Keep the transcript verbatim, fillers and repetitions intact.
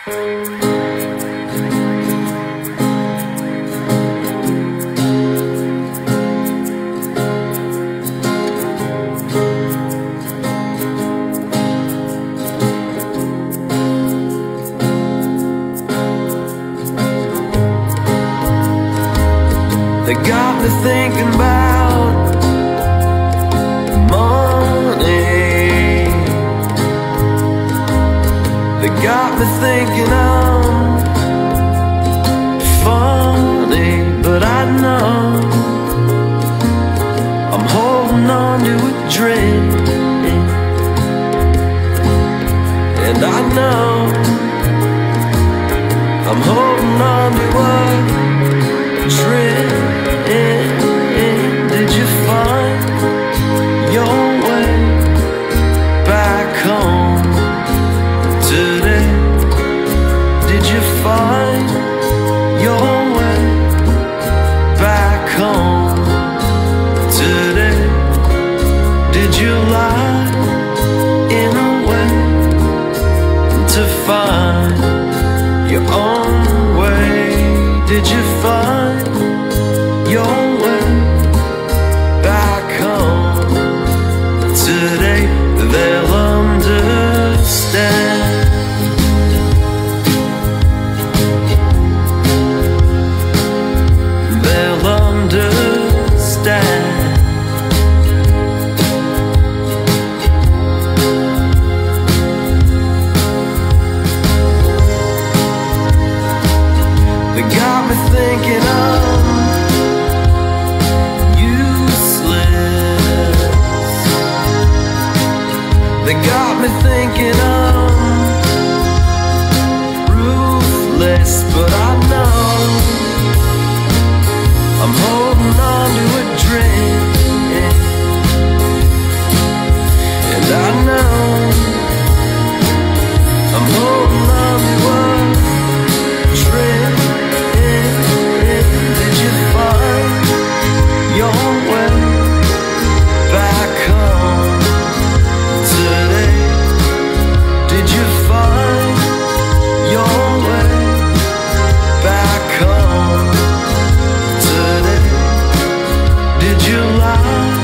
They got me thinking about money. They got me thinking I'm funny, but I know I'm holding on to a dream, and I know I'm holding on to a dream. Did you find your way back home today? Did you find your way back home today? Did you lie in a way to find your own way? Did you find your way back home today? They'll understand. They'll understand. They got me thinking of They got me thinking I'm ruthless, but I know I'm holding on to a dream, and I know I'm holding on to a dream. Did you find your way back home today? Did you find your way back home today? Did you lie